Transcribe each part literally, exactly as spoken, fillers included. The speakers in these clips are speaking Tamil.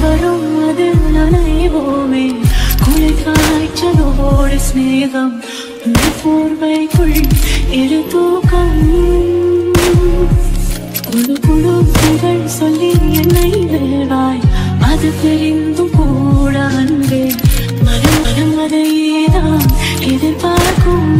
வரும் அதில் நனைவோமே குளிர்காய் சலோடு ஸ்நேகம் போர்வைக்குள் இரு தூக்கம் குழு குழு புகழ் சொல்லி என்னை வெல்வாய் அது தெரிந்தும் கூட அன்பே மனம் மனம் அதையேதான் எதிர்பார்க்கும்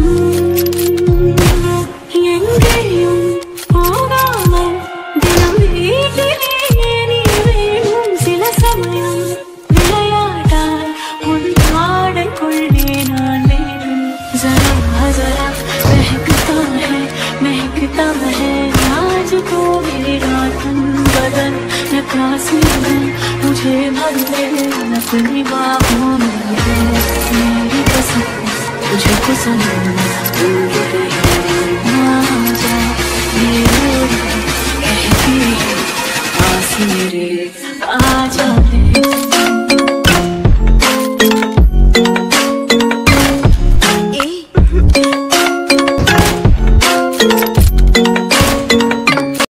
எங்கேயும் போகாமல் தினம் வீட்டிலேயே நீ வேணும் சில சமயம் விளையாட்டால் உன் பாடைக்குள்ளே நான் வேணும் जरा जरा महकता है महकता है आज तो मेरा तन बदन नकाशी है मुझे भर ले अपनी बाहों में मेरी कसम तुझको सनम भूल गई